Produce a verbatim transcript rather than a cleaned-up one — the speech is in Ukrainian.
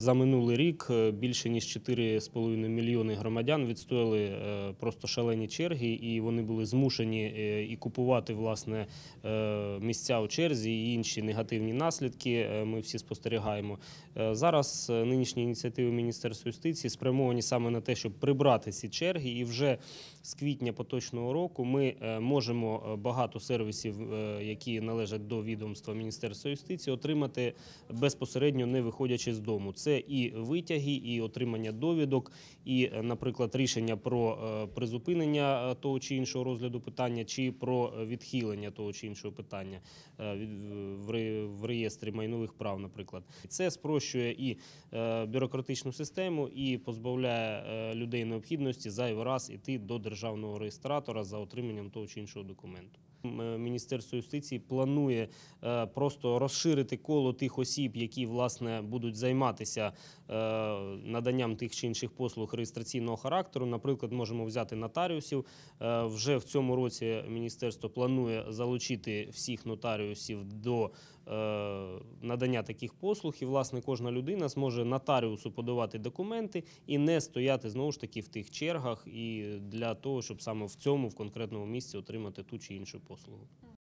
За минулий рік більше ніж чотири з половиною мільйони громадян відстояли просто шалені черги, і вони були змушені і купувати, власне, місця у черзі, і інші негативні наслідки ми всі спостерігаємо. Зараз нинішні ініціативи Міністерства юстиції спрямовані саме на те, щоб прибрати ці черги, і вже з квітня поточного року ми можемо багато сервісів, які належать до відомства Міністерства юстиції, отримати безпосередньо, не виходячи з дому. Це і витяги, і отримання довідок, і, наприклад, рішення про призупинення того чи іншого розгляду питання, чи про відхилення того чи іншого питання в реєстрі майнових прав, наприклад. Це спрощує і бюрократичну систему, і позбавляє людей необхідності зайвий раз іти до державного реєстратора за отриманням того чи іншого документу. Міністерство юстиції планує просто розширити коло тих осіб, які, власне, будуть займатися наданням тих чи інших послуг реєстраційного характеру. Наприклад, можемо взяти нотаріусів. Вже в цьому році міністерство планує залучити всіх нотаріусів до надання таких послуг. І, власне, кожна людина зможе нотаріусу подавати документи і не стояти, знову ж таки, в тих чергах і для того, щоб саме в цьому, в конкретному місці отримати ту чи іншу послугу.